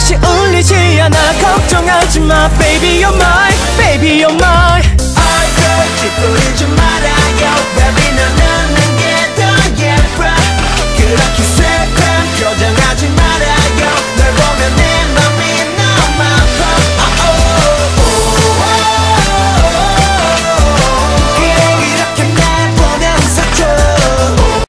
다시 울리지 않아 걱정하지마 baby you're mine baby you're mine 얼굴 찌푸리지 말아요 baby 너는 내게 더 예뻐 그렇게 슬픈 표정하지 말아요 널 보면 내 맘이 너무 아파 그래 이렇게 날 보면서 줘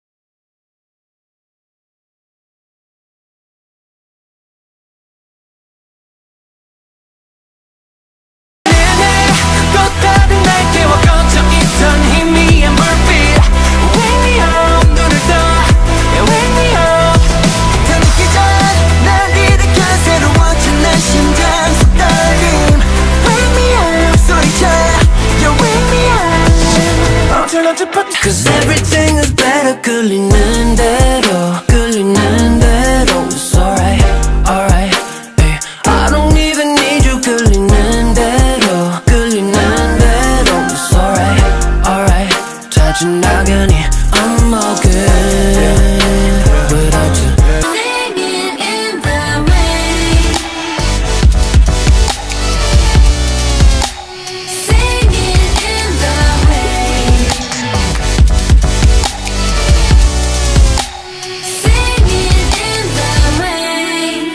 Cause everything is better 끌리는 대로 끌리는 대로 It's alright, alright hey. I don't even need you 끌리는 대로 끌리는 대로 It's alright, alright 다 지나가니 I'm all good without you Singing in the rain Singing in the rain Singing in the rain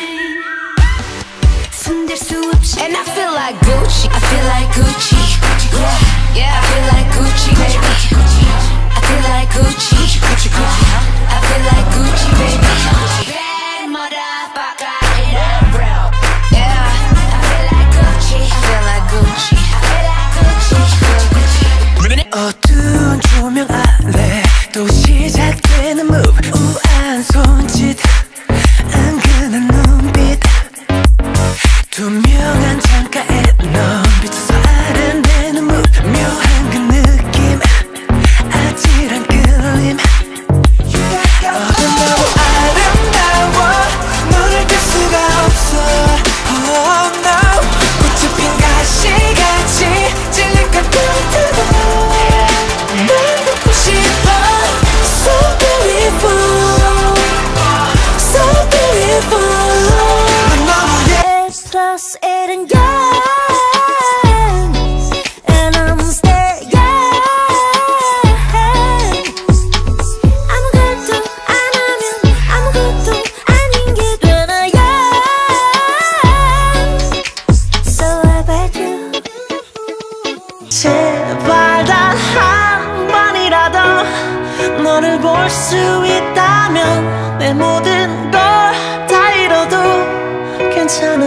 손댈 수 없이 And I feel like Gucci I feel like Gucci Yeah, yeah I feel like Gucci baby I feel like Gucci I feel like Gucci baby Bad motherfucker and I'm brown Yeah I feel like Gucci I feel like Gucci I feel like Gucci 어두운 조명 아래 또 시작되는 move 우아한 손짓 은근한 눈빛 투명한 창가에 넌 비춰서 아른대는 move 묘한 그 느낌 아찔한 끌림 어른다워 아름다워 눈을 뗄 수가 없어 Oh no 꽃이 핀 가시같이 찔릴 것 같아 날 갖고 싶어 So beautiful So beautiful It's just eating young And I'm staying 아무것도 안 하면 아무것도 아닌 게 되나요 So I bet you 제발 단 한 번이라도 너를 볼 수 있다면 내 모든 걸 다 잃어도 괜찮아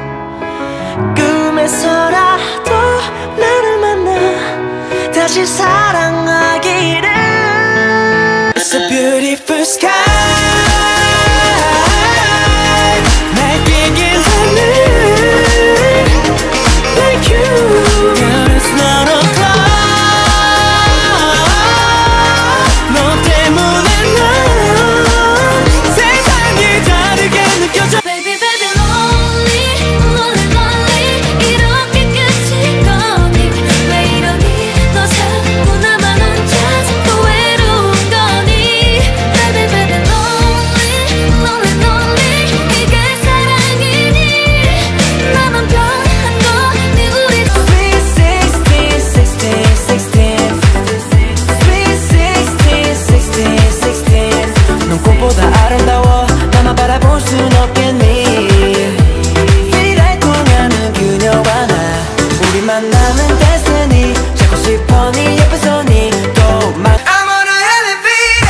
꿈에서라도 나를 만나 다시 사랑하기를 It's a beautiful sky 날뛰긴 하늘 Like you Girl, it's not a cloud 너 때문에 난 세상이 다르게 느껴져 Baby baby lonely lonely lonely 이렇게 끝일 거니 왜 이러니 너 자꾸 나만 혼자서 또 외로운 거니 Baby baby lonely lonely lonely 이게 사랑이니 나만 변한 거니 우리 Sweet 16, 16, 16 Sweet 16, 16, 16 넌 꽃보다 아름다워 나만 바라볼 순 없겠니 미래 통하는 그녀와 나 우리 만남은 데스니 잡고 싶어 네 옆에서 니도 막 I wanna elevate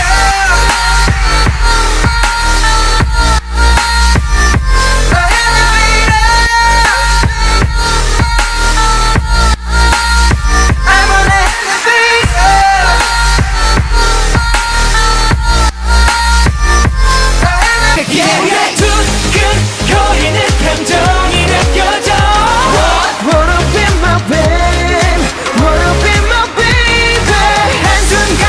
두근거리는 감정이 느껴져 Wanna be my babe Wanna be my baby 한순간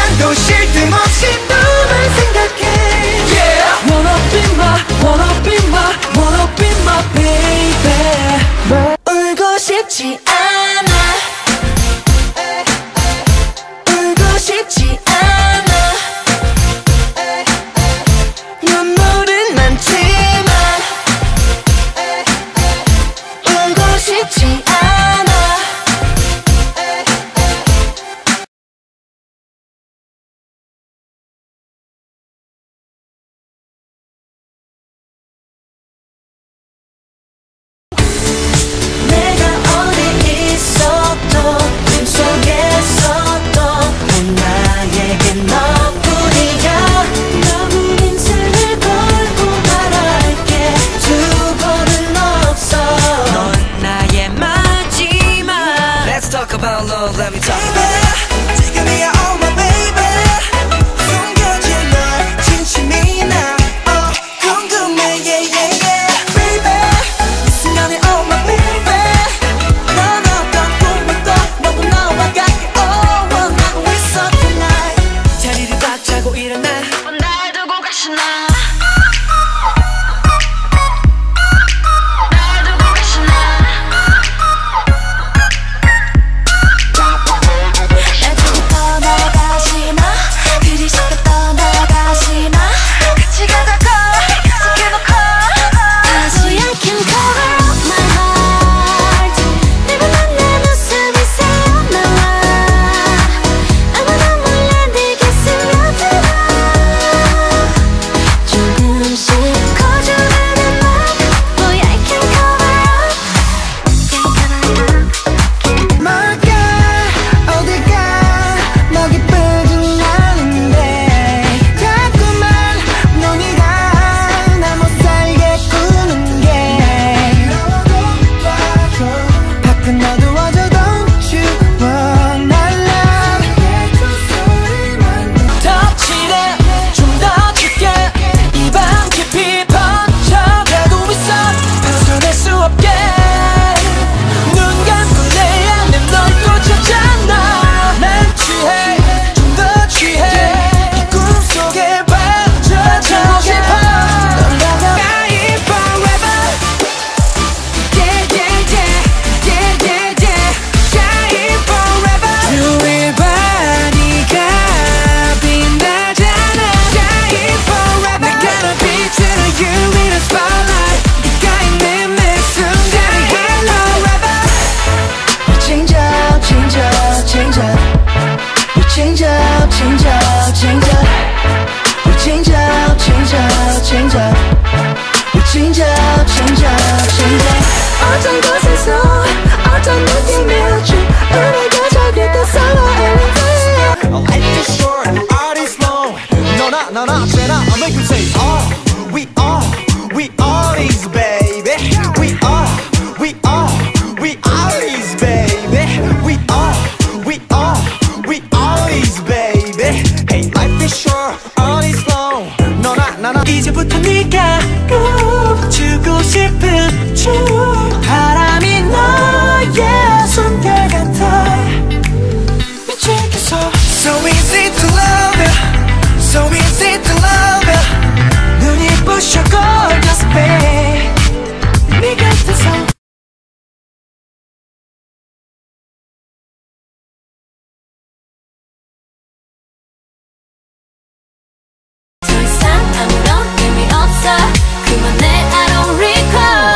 about love, let me talk about it. 지금이야 oh my baby 숨겨진 널 진심이 나 궁금해 yeah yeah yeah baby 이 순간에 oh my baby 넌 어떤 꿈을 꿔 너도 나와 같게 oh 원하고 있어 tonight 자리를 꽉 차고 일어나 날 두고 가시나 어떤 곳에서 어떤 느낌일지 우리가 저기도 solo everyday Life is short, art is long 너나 쟤나 I make you say we all is baby We all is baby We all is baby Hey, life is short, art is long 너나 이제부터 네가 꼭 주고 싶은 바람이 너의 숨결 같아 미치겠어 So easy to love you So easy to love you 눈이 부셔 gorgeous babe 네 곁에서 더 이상 아무런 의미 없어 그만해 I don't recall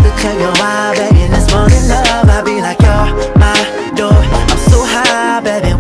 챙겨와 baby let's fall in love I'll be like you're my door I'm so high baby